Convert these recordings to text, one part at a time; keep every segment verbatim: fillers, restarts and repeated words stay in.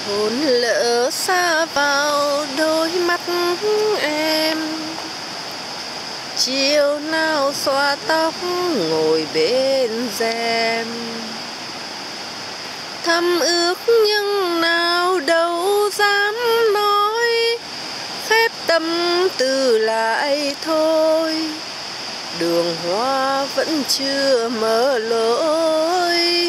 hồn lỡ xa vào đôi mắt em. Chiều nào xõa tóc ngồi bên rèm, thầm ước nhưng nào đâu dám nói, khép tâm tư lại thôi. Đường hoa vẫn chưa mở lối,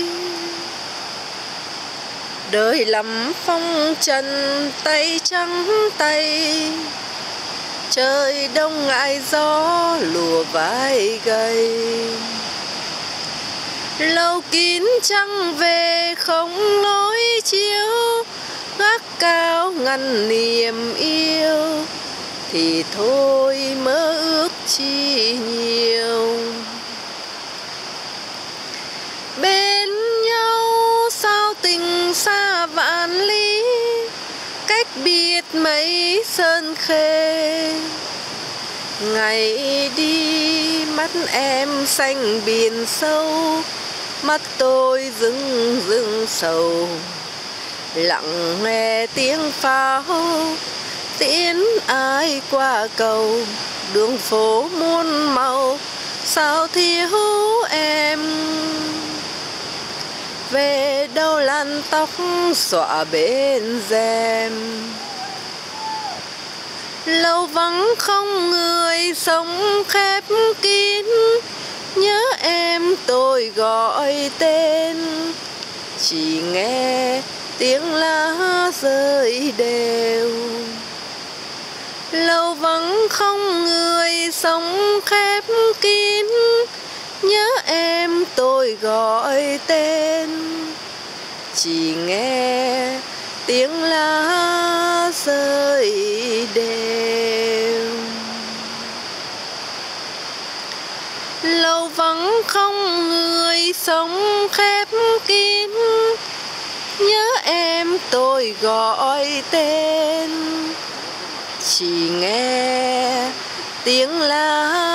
đời lắm phong trần tay trắng tay. Trời đông ngại gió lùa vai gầy, lầu kín trăng về không lối chiếu. Gác cao ngăn niềm yêu, thì thôi mơ ước chi nhiều. Bên nhau sao tình xa vạn lý, cách biệt mấy sơn khê. Ngày đi mắt em xanh biển sâu, mắt tôi rưng rưng sầu. Lặng nghe tiếng pháo tiễn ai qua cầu, đường phố muôn màu sao thiếu em. Về đâu làn tóc xõa bên rèm, lâu vắng không người sống khép kín. Nhớ em tôi gọi tên, chỉ nghe tiếng lá rơi đều. Lâu vắng không người sống khép kín, nhớ em tôi gọi tên, chỉ nghe tiếng lá rơi đều. Lâu vắng không người sống khép kín, nhớ em tôi gọi tên, chỉ nghe tiếng lá